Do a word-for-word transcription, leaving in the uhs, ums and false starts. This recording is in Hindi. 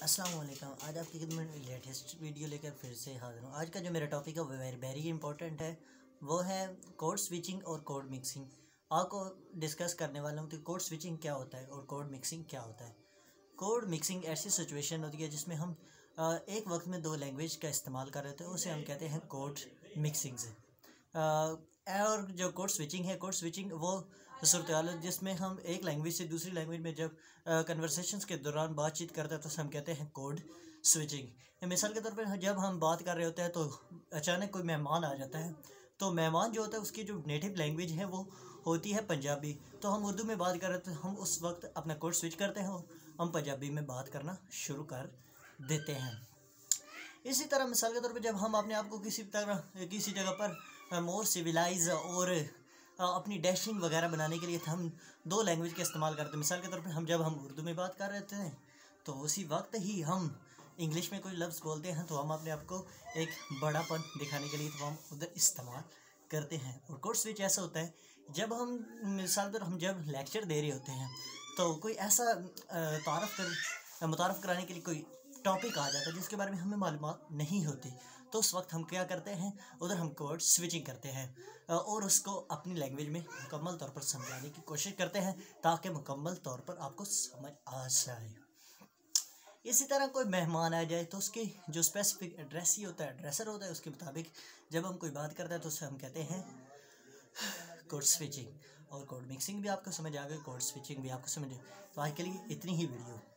अस्सलाम वालेकुम। आज आपकी खिदमत में लेटेस्ट वीडियो लेकर फिर से हाजिर हूँ। आज का जो मेरा टॉपिक है वो वेरी वेरी इंपॉर्टेंट है, वो है कोड स्विचिंग और कोड मिक्सिंग। आपको डिस्कस करने वाला हूँ कि कोड स्विचिंग क्या होता है और कोड मिक्सिंग क्या होता है। कोड मिक्सिंग ऐसी सिचुएशन होती है जिसमें हम एक वक्त में दो लैंग्वेज का इस्तेमाल कर रहे थे, उसे हम कहते हैं कोड मिक्सिंग से। और जो कोड स्विचिंग है, कोड स्विचिंग वो सूरत हाल है जिसमें हम एक लैंग्वेज से दूसरी लैंग्वेज में जब कन्वर्सेशंस के दौरान बातचीत करते हैं तो हम कहते हैं कोड स्विचिंग। मिसाल के तौर पर जब हम बात कर रहे होते हैं तो अचानक कोई मेहमान आ जाता है, तो मेहमान जो होता है उसकी जो नेटिव लैंग्वेज है वो होती है पंजाबी। तो हम उर्दू में बात कर रहे थे, हम उस वक्त अपना कोड स्विच करते हैं, हम पंजाबी में बात करना शुरू कर देते हैं। इसी तरह मिसाल के तौर पे जब हम अपने आप को किसी तरह किसी जगह पर मोर सिविलाइज और अपनी डैशिंग वगैरह बनाने के लिए हम दो लैंग्वेज का इस्तेमाल करते हैं। मिसाल के तौर पे हम जब हम उर्दू में बात कर रहे थे तो उसी वक्त ही हम इंग्लिश में कोई लफ्ज़ बोलते हैं तो हम अपने आप को एक बड़ापन दिखाने के लिए तो हम उधर इस्तेमाल करते हैं। और कोड स्विच ऐसा होता है जब हम मिसाल के तौर हम जब लेक्चर दे रहे होते हैं तो कोई ऐसा तारफ़ कर मुतारफ़ कराने के लिए कोई टॉपिक आ जाता है जिसके बारे में हमें मालूमात नहीं होती, तो उस वक्त हम क्या करते हैं, उधर हम कोड स्विचिंग करते हैं और उसको अपनी लैंग्वेज में मुकम्मल तौर पर समझाने की कोशिश करते हैं ताकि मुकम्मल तौर पर आपको समझ आ जाए। इसी तरह कोई मेहमान आ जाए तो उसके जो स्पेसिफिक एड्रेस ही होता है, एड्रेसर होता है, उसके मुताबिक जब हम कोई बात करते हैं तो उसे हम कहते हैं कोड स्विचिंग। और कोड मिक्सिंग भी आपको समझ आ गई, कोड स्विचिंग भी आपको समझ। तो आज के लिए इतनी ही वीडियो।